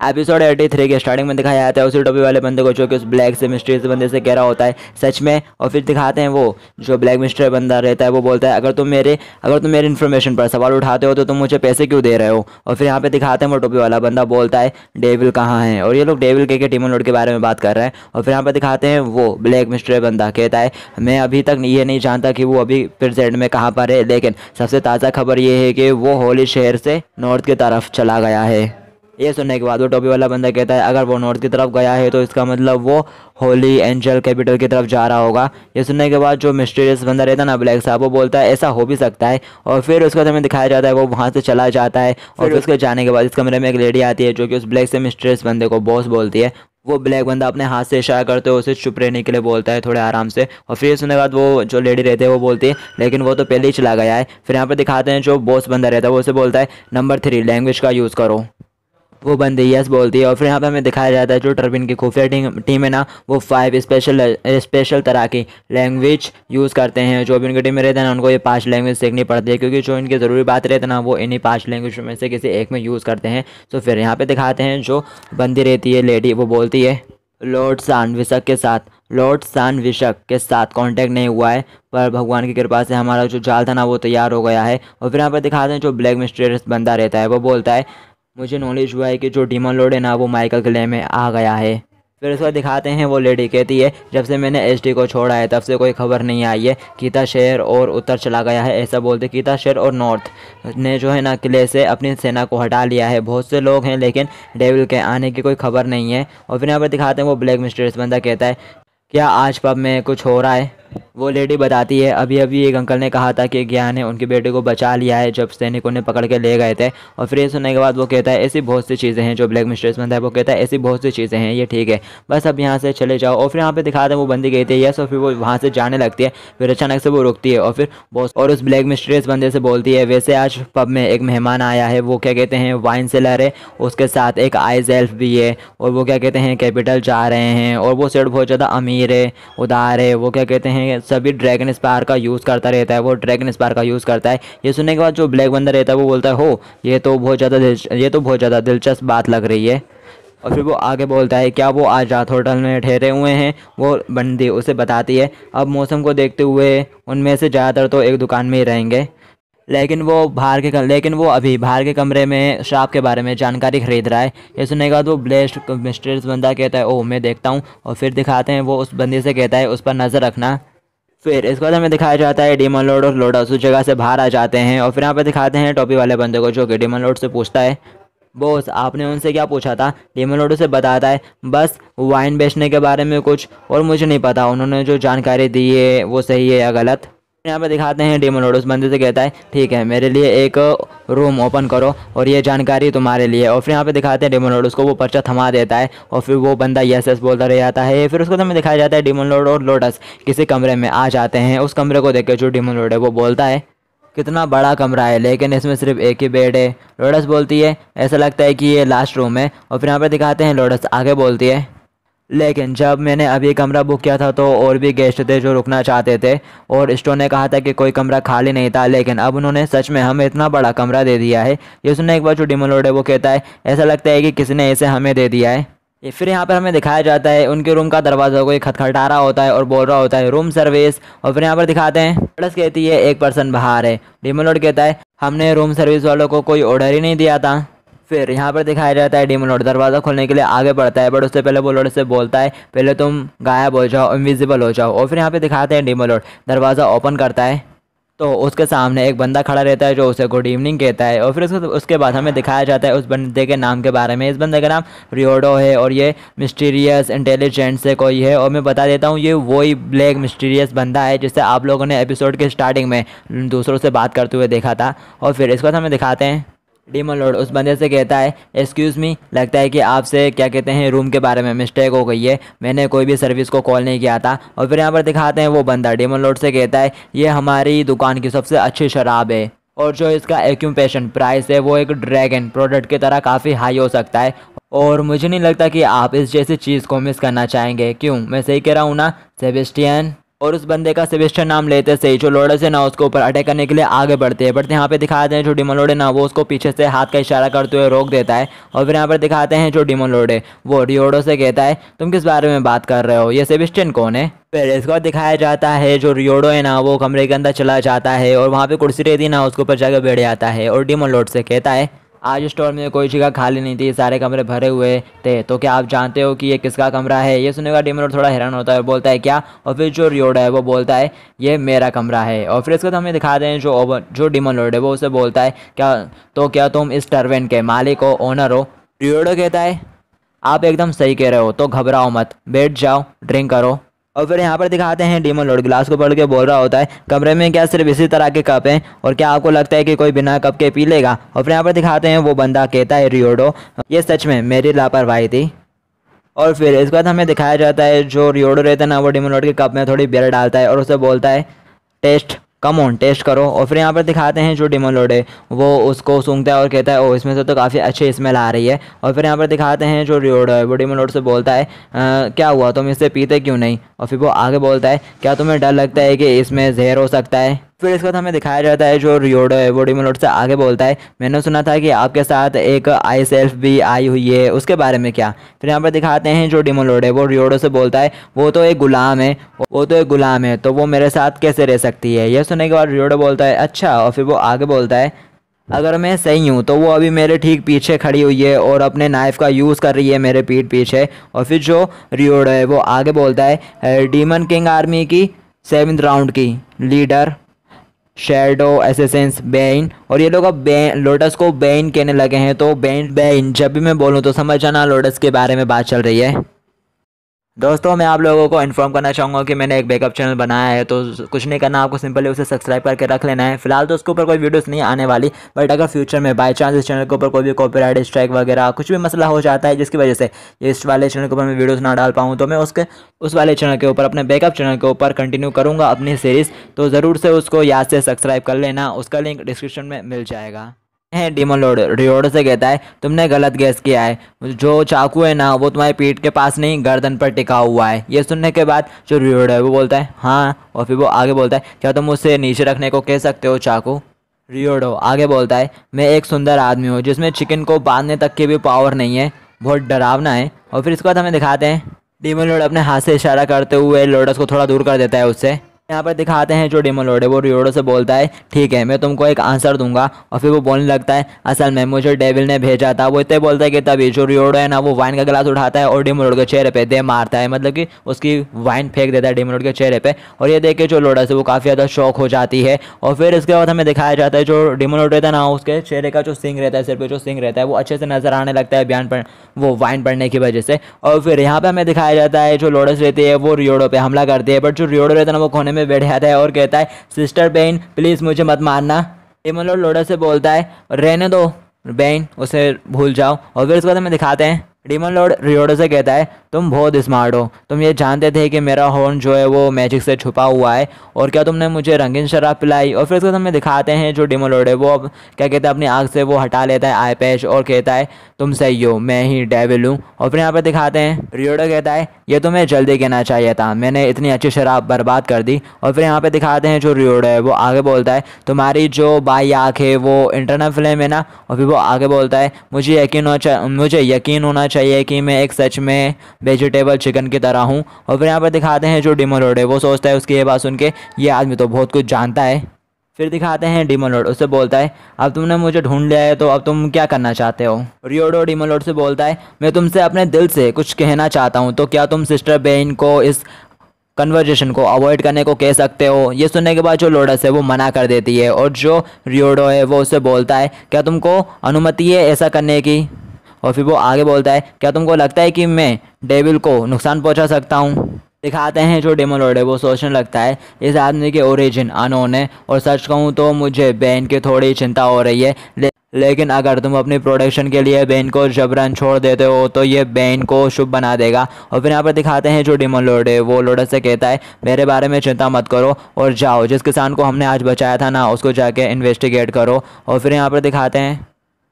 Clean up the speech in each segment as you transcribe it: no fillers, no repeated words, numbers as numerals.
Episode 83 के starting में दिखाया जाता है उसी टोपी वाले बंदे को जो कि उस ब्लैक से मिस्टीरियस बंदे से कह रहा होता है सच में। और फिर दिखाते हैं वो जो ब्लैक मिस्टर बंदा रहता है वो बोलता है अगर तुम मेरी इन्फॉर्मेशन पर सवाल उठाते हो तो तुम मुझे पैसे क्यों दे रहे हो। और फिर यहाँ पे दिखाते हैं वो टोपी वाला बंदा बोलता है डेविल कहाँ है। और ये लोग डेविल के डीमन लॉर्ड के बारे में बात कर रहे हैं। और फिर यहाँ पे दिखाते हैं वो ब्लैक मिस्टर बंदा कहता है मैं अभी तक ये नहीं जानता कि वो अभी प्रेजेंट में कहाँ पर है, लेकिन सबसे ताज़ा खबर ये है कि वो होली शहर से नॉर्थ की तरफ चला गया है। ये सुनने के बाद वो टोपी वाला बंदा कहता है अगर वो नॉर्थ की तरफ गया है तो इसका मतलब वो होली एंजल कैपिटल की तरफ जा रहा होगा। ये सुनने के बाद जो मिस्टीरियस बंदा रहता है ना ब्लैक साहब, वो बोलता है ऐसा हो भी सकता है। और फिर उसका हमें दिखाया जाता है वो वहाँ से चला जाता है। और फिर उसके जाने के बाद इस कमरे में एक लेडी आती है जो कि उस ब्लैक से मिस्टीरियस बंदे को बॉस बोलती है। वो ब्लैक बंदा अपने हाथ से इशारा करते हुए उसे चुप रहने के लिए बोलता है थोड़े आराम से। और फिर सुनने के बाद वो जो लेडी रहती है वो बोलती है लेकिन वो तो पहले ही चला गया है। फिर यहाँ पर दिखाते हैं जो बॉस बंदा रहता है वो उसे बोलता है नंबर 3 लैंग्वेज का यूज़ करो। वो बंदी यस बोलती है। और फिर यहाँ पे हमें दिखाया जाता है जो टर्बिन की खुफिया टीम है ना वो 5 स्पेशल तरह की लैंग्वेज यूज़ करते हैं। जो भी उनकी टीम में रहते हैं ना उनको ये 5 लैंग्वेज सीखनी पड़ती है क्योंकि जो इनकी ज़रूरी बात रहती है ना वो इन्हीं 5 लैंग्वेज में से किसी एक में यूज़ करते हैं। तो फिर यहाँ पे दिखाते हैं जो बंदी रहती है लेडी वो बोलती है लॉर्ड सान विशक के साथ कांटेक्ट नहीं हुआ है पर भगवान की कृपा से हमारा जो जाल था ना वो तैयार हो गया है। और फिर यहाँ पर दिखाते हैं जो ब्लैक मिस्टीरियस बंदा रहता है वो बोलता है मुझे नॉलेज हुआ है कि जो डीमन लॉर्ड है ना वो माइकल किले में आ गया है। फिर उसको दिखाते हैं वो लेडी कहती है जब से मैंने एसडी को छोड़ा है तब से कोई खबर नहीं आई है, कीता शहर और उत्तर चला गया है। ऐसा बोलते कीता शहर और नॉर्थ ने जो है ना किले से अपनी सेना को हटा लिया है। बहुत से लोग हैं लेकिन डेविल के आने की कोई खबर नहीं है। और फिर यहाँ पर दिखाते हैं वो ब्लैक मिस्टीरियस बंदा कहता है क्या आज पब में कुछ हो रहा है। वो लेडी बताती है अभी अभी एक अंकल ने कहा था कि ज्ञान ने उनके बेटे को बचा लिया है जब सैनिकों ने पकड़ के ले गए थे। और फिर ये सुनने के बाद वो कहता है ऐसी बहुत सी चीज़ें हैं, जो ब्लैक मिस्ट्रेस बंदा है वो कहता है ऐसी बहुत सी चीज़ें हैं, ये ठीक है बस अब यहाँ से चले जाओ। और फिर यहाँ पे दिखाते हैं वो बंदी कहती है यस। और फिर वो वहाँ से जाने लगती है। फिर अचानक से वो रुकती है और फिर बॉस और उस ब्लैक मिस्ट्रेस बंदे से बोलती है वैसे आज पब में एक मेहमान आया है, वो क्या कहते हैं वाइन सेलर है, उसके साथ एक आइज एल्फ भी है और वो क्या कहते हैं कैपिटल जा रहे हैं। और वो सेठ बहुत ज़्यादा अमीर है, उदार है, वो क्या कहते हैं सभी ड्रैगन स्पार का यूज़ करता रहता है, वो ड्रैगन स्पार का यूज़ करता है। ये सुनने के बाद जो ब्लैक बंदा रहता है वो बोलता है हो ये तो बहुत ज़्यादा दिलचस्प बात लग रही है। और फिर वो आगे बोलता है क्या वो आज रात होटल में ठहरे हुए हैं। वो बंदी उसे बताती है अब मौसम को देखते हुए उनमें से ज़्यादातर तो एक दुकान में ही रहेंगे, लेकिन वो अभी बाहर के कमरे में श्राप के बारे में जानकारी खरीद रहा है। ये सुनने के बाद वो ब्लेस्ड मिस्टीरियस बंदा कहता है ओह मैं देखता हूँ। और फिर दिखाते हैं वो उस बंदे से कहता है उस पर नज़र रखना। फिर इसके बाद हमें दिखाया जाता है डीमन लॉर्ड और लोटस उस जगह से बाहर आ जाते हैं। और फिर यहाँ पे दिखाते हैं टोपी वाले बंदे को जो कि डीमन लॉर्ड से पूछता है बॉस आपने उनसे क्या पूछा था। डीमन लॉर्ड से बताता है बस वाइन बेचने के बारे में कुछ, और मुझे नहीं पता उन्होंने जो जानकारी दी है वो सही है या गलत। यहाँ पे दिखाते हैं डीमन लॉर्ड उस बंदे से कहता है ठीक है मेरे लिए एक रूम ओपन करो और ये जानकारी तुम्हारे लिए। और फिर यहाँ पे दिखाते हैं डीमन लॉर्ड उसको वो पर्चा थमा देता है और फिर वो बंदा यस यस बोलता रह जाता है। फिर उसको हमें दिखाया जाता है डीमन लॉर्ड और लोटस किसी कमरे में आ जाते हैं। उस कमरे को देख के जो डीमन लॉर्ड है वो बोलता है कितना बड़ा कमरा है लेकिन इसमें सिर्फ एक ही बेड है। लोटस बोलती है ऐसा लगता है कि ये लास्ट रूम है। और फिर यहाँ पे दिखाते हैं लोटस आगे बोलती है लेकिन जब मैंने अभी कमरा बुक किया था तो और भी गेस्ट थे जो रुकना चाहते थे और स्टोर ने कहा था कि कोई कमरा खाली नहीं था, लेकिन अब उन्होंने सच में हमें इतना बड़ा कमरा दे दिया है। ये सुनने एक बार जो डीमन लॉर्ड है वो कहता है ऐसा लगता है कि किसी ने इसे हमें दे दिया है। फिर यहाँ पर हमें दिखाया जाता है उनके रूम का दरवाज़ा कोई खटखटा रहा होता है और बोल रहा होता है रूम सर्विस। और फिर यहाँ पर दिखाते हैं लोटस कहती है एक पर्सन बाहर है। डीमन लॉर्ड कहता है हमने रूम सर्विस वालों को कोई ऑर्डर ही नहीं दिया था। फिर यहाँ पर दिखाया जाता है डीमन लॉर्ड दरवाज़ा खोलने के लिए आगे बढ़ता है बट उससे पहले वो लोटस से बोलता है पहले तुम गायब हो जाओ, इनविजिबल हो जाओ। और फिर यहाँ पे दिखाते हैं डीमन लॉर्ड दरवाज़ा ओपन करता है तो उसके सामने एक बंदा खड़ा रहता है जो उसे गुड इवनिंग कहता है। और फिर उसके बाद हमें दिखाया जाता है उस बंदे के नाम के बारे में। इस बंदे का नाम रियोडो है और ये मिस्टीरियस इंटेलिजेंट से कोई है। और मैं बता देता हूँ ये वही ब्लैक मिस्टीरियस बंदा है जिससे आप लोगों ने एपिसोड के स्टार्टिंग में दूसरों से बात करते हुए देखा था। और फिर इसके बाद हमें दिखाते हैं डीमन लॉर्ड उस बंदे से कहता है एक्सक्यूज़ मी लगता है कि आपसे क्या कहते हैं रूम के बारे में मिस्टेक हो गई है, मैंने कोई भी सर्विस को कॉल नहीं किया था। और फिर यहाँ पर दिखाते हैं वो बंदा डीमन लॉर्ड से कहता है ये हमारी दुकान की सबसे अच्छी शराब है और जो इसका एक्यूपेशन प्राइस है वो एक ड्रैगन प्रोडक्ट की तरह काफ़ी हाई हो सकता है और मुझे नहीं लगता कि आप इस जैसी चीज़ को मिस करना चाहेंगे। क्यों, मैं सही कह रहा हूँ ना सेबेस्टियन। और उस बंदे का सेबेस्टियन नाम लेते से ही जो लोडस है ना उसके ऊपर अटैक करने के लिए आगे बढ़ते हैं। बट यहाँ पे दिखाते हैं जो डीमन लॉर्ड है ना वो उसको पीछे से हाथ का इशारा करते हुए रोक देता है। और फिर यहाँ पर दिखाते हैं जो डीमन लॉर्ड है वो रियोडो से कहता है तुम किस बारे में बात कर रहे हो, ये सेबेस्टियन कौन है। फिर इसको दिखाया जाता है जो रियोडो है ना वो कमरे के अंदर चला जाता है और वहाँ पे कुर्सी रहती है ना उसके ऊपर जाकर बैठ जाता है और डीमन लॉर्ड से कहता है आज स्टोर में कोई जगह खाली नहीं थी, सारे कमरे भरे हुए थे, तो क्या आप जानते हो कि ये किसका कमरा है। ये सुनने का डीमन लॉर्ड थोड़ा हैरान होता है और बोलता है क्या। और फिर जो रियोडो है वो बोलता है ये मेरा कमरा है। और फिर इसके बाद हमें दिखाते हैं जो डीमन लॉर्ड है वो उसे बोलता है क्या तुम इस टर्वेन के मालिक हो, ओनर हो। रियोडो कहता है आप एकदम सही कह रहे हो, तो घबराओ मत, बैठ जाओ, ड्रिंक करो। और फिर यहाँ पर दिखाते हैं डीमन लॉर्ड गिलास को पढ़ के बोल रहा होता है कमरे में क्या सिर्फ इसी तरह के कप हैं और क्या आपको लगता है कि कोई बिना कप के पी लेगा। और फिर यहाँ पर दिखाते हैं वो बंदा कहता है रियोडो ये सच में मेरी लापरवाही थी। और फिर इसके बाद हमें दिखाया जाता है जो रियोडो रहता है ना वो डीमन लॉर्ड के कप में थोड़ी बियर डालता है और उसे बोलता है टेस्ट कम ऑन टेस्ट करो। और फिर यहाँ पर दिखाते हैं जो डीमन लॉर्ड है वो उसको सूंघता है और कहता है ओ इसमें से तो काफ़ी अच्छी स्मेल आ रही है। और फिर यहाँ पर दिखाते हैं जो रियोडो है वो डीमन लॉर्ड से बोलता है क्या हुआ तुम इससे पीते क्यों नहीं। और फिर वो आगे बोलता है क्या तुम्हें डर लगता है कि इसमें जहर हो सकता है। फिर इसके बाद हमें दिखाया जाता है जो रियोडो है वो डीमन लॉर्ड से आगे बोलता है मैंने सुना था कि आपके साथ एक आई सेल्फ भी आई हुई है, उसके बारे में क्या। फिर यहाँ पर दिखाते हैं जो डीमन लॉर्ड है वो रियोडो से बोलता है वो तो एक गुलाम है तो वो मेरे साथ कैसे रह सकती है। यह सुनने के बाद रियोडो बोलता है अच्छा। और फिर वो आगे बोलता है अगर मैं सही हूँ तो वो अभी मेरे ठीक पीछे खड़ी हुई है और अपने नाइफ़ का यूज़ कर रही है मेरे पीठ पीछे। और फिर जो रियोडो है वो आगे बोलता है डीमन किंग आर्मी की 7th राउंड की लीडर शैडो एसेसेंस बेन। और ये लोग अब लोटस को बेन कहने लगे हैं, तो बेन जब भी मैं बोलूँ तो समझ जाना लोटस के बारे में बात चल रही है। दोस्तों मैं आप लोगों को इन्फॉर्म करना चाहूँगा कि मैंने एक बैकअप चैनल बनाया है, तो कुछ नहीं करना, आपको सिंपली उसे सब्सक्राइब करके रख लेना है। फिलहाल तो उसके ऊपर कोई वीडियोस नहीं आने वाली, बट अगर फ्यूचर में बाय चांस इस चैनल के ऊपर कोई भी कॉपीराइट स्ट्राइक वगैरह कुछ भी मसला हो जाता है जिसकी वजह से इस वाले चैनल के ऊपर मैं वीडियोज़ ना डाल पाऊँ, तो मैं उस वाले चैनल के ऊपर अपने बैकअप चैनल के ऊपर कंटिन्यू करूँगा अपनी सीरीज़। तो ज़रूर से उसको याद से सब्सक्राइब कर लेना, उसका लिंक डिस्क्रिप्शन में मिल जाएगा। है डीमन लॉर्ड रियोडो से कहता है तुमने गलत गैस किया है, जो चाकू है ना वो तुम्हारी पीठ के पास नहीं गर्दन पर टिका हुआ है। ये सुनने के बाद जो रियोडो है वो बोलता है हाँ। और फिर वो आगे बोलता है क्या तुम मुझसे नीचे रखने को कह सकते हो चाकू। रियोडो आगे बोलता है मैं एक सुंदर आदमी हूँ जिसमें चिकन को बांधने तक की भी पावर नहीं है, बहुत डरावना है। और फिर इसके बाद हमें दिखाते हैं डीमन लॉर्ड अपने हाथ से इशारा करते हुए लोटस को थोड़ा दूर कर देता है उससे। यहाँ पर दिखाते हैं जो डीमन लॉर्ड है वो रियोडो से बोलता है ठीक है मैं तुमको एक आंसर दूंगा। और फिर वो बोलने लगता है असल में मुझे डेविल ने भेजा था। वो इतने बोलता है कि तभी जो रियोडो है ना वो वाइन का गिलास उठाता है और डीमन लॉर्ड के चेहरे पे दे मारता है, मतलब कि उसकी वाइन फेंक देता है डीमन लॉर्ड के चेहरे पे। और ये देख के जो लोटस है वो काफ़ी ज़्यादा शॉक हो जाती है। और फिर इसके बाद हमें दिखाया जाता है जो डीमन लॉर्ड रहता है ना उसके चेहरे का जो सिंग रहता है, सिर पे जो सिंग रहता है वो अच्छे से नजर आने लगता है बयान पर वो वाइन पड़ने की वजह से। और फिर यहाँ पे हमें दिखाया जाता है जो लोटस रहती है वो रियोडो पे हमला करती है, बट जो रियोडो रहता है ना वो कोने में बैठ जाता है और कहता है सिस्टर बेन प्लीज मुझे मत मारना। डीमन लॉर्ड लोटस से बोलता है रहने दो बेन, उसे भूल जाओ। और फिर इसके बाद हमें दिखाते हैं डीमन लॉर्ड रियोडो से कहता है तुम बहुत स्मार्ट हो, तुम ये जानते थे कि मेरा हॉर्न जो है वो मैजिक से छुपा हुआ है, और क्या तुमने मुझे रंगीन शराब पिलाई। और फिर उसके बाद हमें दिखाते हैं जो डीमन लॉर्ड है वो अब क्या कहता है अपनी आँख से वो हटा लेता है आई पैच और कहता है तुम सही हो, मैं ही डेविल हूँ। और फिर यहाँ पर दिखाते हैं रियोडो कहता है ये तुम्हें जल्दी कहना चाहिए था, मैंने इतनी अच्छी शराब बर्बाद कर दी। और फिर यहाँ पे दिखाते हैं जो रियोडो है वो आगे बोलता है तुम्हारी जो बाई आँख है वो इंटरनल फ्लेम है ना। और फिर वो आगे बोलता है मुझे यकीन होना चाहिए कि मैं एक सच में वेजिटेबल चिकन की तरह हूँ। और फिर यहाँ पर दिखाते हैं जो डीमन लॉर्ड है वो सोचता है उसकी ये बात सुन के ये आदमी तो बहुत कुछ जानता है। फिर दिखाते हैं डीमन लॉर्ड उससे बोलता है अब तुमने मुझे ढूंढ लिया है तो अब तुम क्या करना चाहते हो। रियोडो डीमन लॉर्ड से बोलता है मैं तुमसे अपने दिल से कुछ कहना चाहता हूँ, तो क्या तुम सिस्टर बेन को इस कन्वर्जेशन को अवॉइड करने को कह सकते हो। ये सुनने के बाद जो लोटस है वो मना कर देती है और जो रियोडो है वो उससे बोलता है क्या तुमको अनुमति है ऐसा करने की। और फिर वो आगे बोलता है क्या तुमको लगता है कि मैं डेविल को नुकसान पहुंचा सकता हूं। दिखाते हैं जो डीमन लॉर्ड है वो सोचने लगता है इस आदमी के ओरिजिन अननोन है, और सच कहूँ तो मुझे बेन की थोड़ी चिंता हो रही है, लेकिन अगर तुम अपनी प्रोटेक्शन के लिए बेन को जबरन छोड़ देते हो तो ये बेन को शुभ बना देगा। और फिर यहाँ पर दिखाते हैं जो डीमन लॉर्ड है वो लोटस से कहता है मेरे बारे में चिंता मत करो और जाओ जिस किसान को हमने आज बचाया था ना उसको जाके इन्वेस्टिगेट करो। और फिर यहाँ पर दिखाते हैं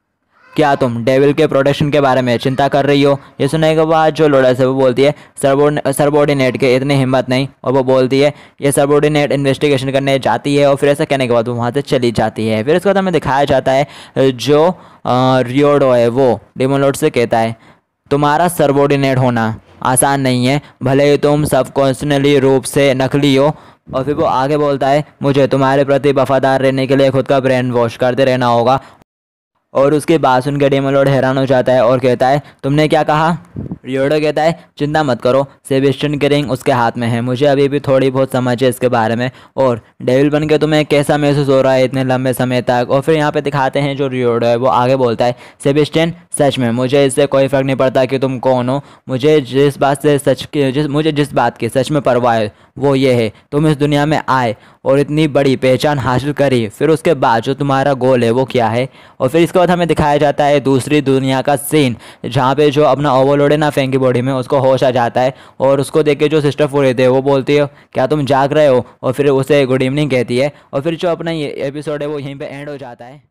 क्या तुम डेविल के प्रोटेक्शन के बारे में चिंता कर रही हो? ये सुनने के बाद जो लोडस है वो बोलती है सबॉर्डिनेट के इतनी हिम्मत नहीं, और वो बोलती है ये सबॉर्डिनेट इन्वेस्टिगेशन करने जाती है, और फिर ऐसा कहने के बाद वो वहाँ से चली जाती है। फिर इसके बाद हमें दिखाया जाता है जो रियोडो है वो डेमन लॉर्ड से कहता है तुम्हारा सबॉर्डिनेट होना आसान नहीं है, भले ही तुम सबकॉन्शनली रूप से नकली हो। और फिर वो आगे बोलता है मुझे तुम्हारे प्रति वफादार रहने के लिए खुद का ब्रेन वॉश करते रहना होगा। और उसकी बात सुनकर डेमन लॉर्ड हैरान हो जाता है और कहता है तुमने क्या कहा? रियोडो कहता है चिंता मत करो, सेबेस्टियन की रिंग उसके हाथ में है, मुझे अभी भी थोड़ी बहुत समझ है इसके बारे में। और डेविल बन के तुम्हें कैसा महसूस हो रहा है इतने लंबे समय तक? और फिर यहाँ पे दिखाते हैं जो रियोडो है वो आगे बोलता है सेबेस्टियन सच में मुझे इससे कोई फ़र्क नहीं पड़ता कि तुम कौन हो, मुझे जिस बात की सच में परवाह है वो ये है तुम इस दुनिया में आए और इतनी बड़ी पहचान हासिल करी, फिर उसके बाद जो तुम्हारा गोल है वो क्या है। और फिर इसके बाद हमें दिखाया जाता है दूसरी दुनिया का सीन, जहाँ पे जो अपना ओवरलोड है ना फैंकी बॉडी में, उसको होश आ जाता है, और उसको देख के जो सिस्टर फूल रहती है वो बोलती है क्या तुम जाग रहे हो, और फिर उसे गुड इवनिंग कहती है। और फिर जो अपना ये एपिसोड है वो यहीं पे एंड हो जाता है।